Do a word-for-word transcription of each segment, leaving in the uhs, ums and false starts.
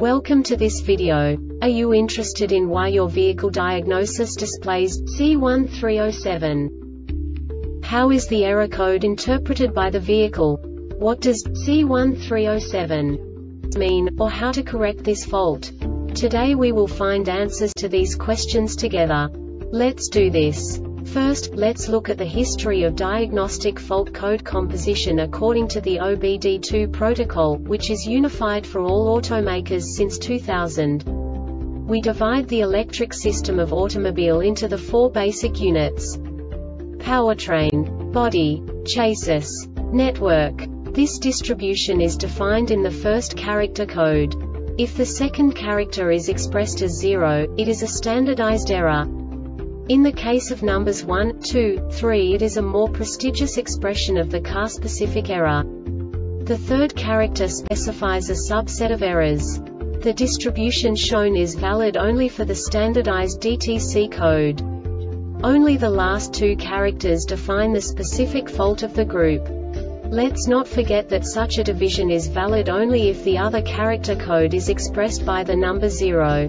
Welcome to this video. Are you interested in why your vehicle diagnosis displays C one three zero seven? How is the error code interpreted by the vehicle? What does C one three zero seven mean, or how to correct this fault? Today we will find answers to these questions together. Let's do this. First, let's look at the history of diagnostic fault code composition according to the O B D two protocol, which is unified for all automakers since two thousand. We divide the electric system of automobile into the four basic units: powertrain, body, chassis, network. This distribution is defined in the first character code. If the second character is expressed as zero, it is a standardized error. In the case of numbers one, two, three, it is a more prestigious expression of the car-specific error. The third character specifies a subset of errors. The distribution shown is valid only for the standardized D T C code. Only the last two characters define the specific fault of the group. Let's not forget that such a division is valid only if the other character code is expressed by the number zero.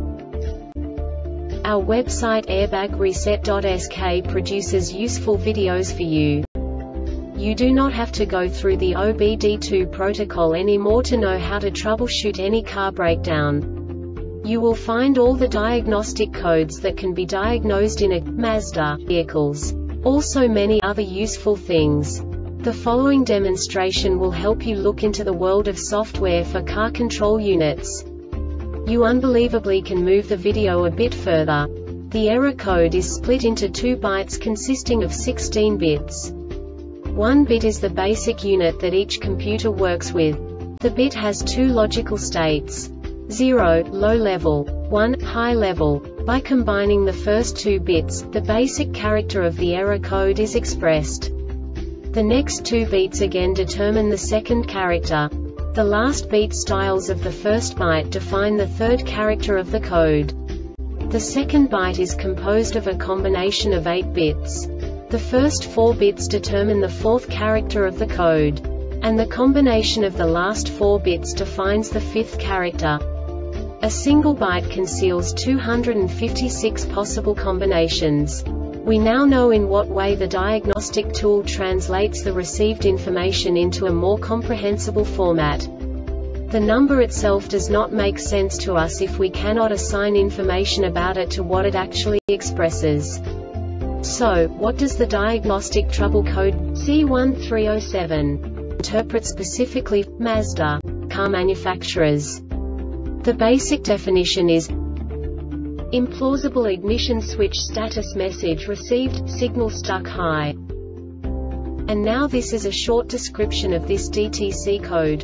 Our website airbag reset dot S K produces useful videos for you. You do not have to go through the O B D two protocol anymore to know how to troubleshoot any car breakdown. You will find all the diagnostic codes that can be diagnosed in a Mazda vehicles. Also many other useful things. The following demonstration will help you look into the world of software for car control units. You unbelievably can move the video a bit further. The error code is split into two bytes consisting of sixteen bits. One bit is the basic unit that each computer works with. The bit has two logical states: zero, low level, one, high level. By combining the first two bits, the basic character of the error code is expressed. The next two bits again determine the second character. The last beat styles of the first byte define the third character of the code. The second byte is composed of a combination of eight bits. The first four bits determine the fourth character of the code. And the combination of the last four bits defines the fifth character. A single byte conceals two hundred fifty-six possible combinations. We now know in what way the diagnostic tool translates the received information into a more comprehensible format. The number itself does not make sense to us if we cannot assign information about it to what it actually expresses. So, what does the diagnostic trouble code C one three zero seven interpret specifically for Mazda car manufacturers? The basic definition is: implausible ignition switch status message received, signal stuck high. And now this is a short description of this D T C code.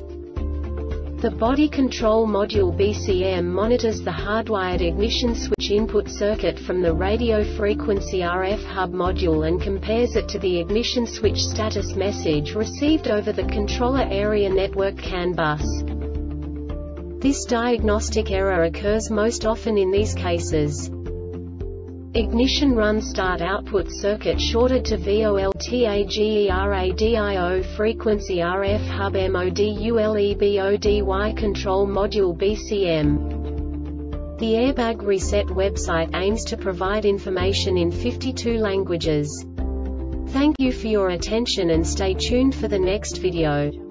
The body control module B C M monitors the hardwired ignition switch input circuit from the radio frequency R F hub module and compares it to the ignition switch status message received over the controller area network C A N bus. This diagnostic error occurs most often in these cases: ignition run start output circuit shorted to VOLTAGERADIO frequency R F hub MODULEBODY control module B C M. The Airbag Reset website aims to provide information in fifty-two languages. Thank you for your attention and stay tuned for the next video.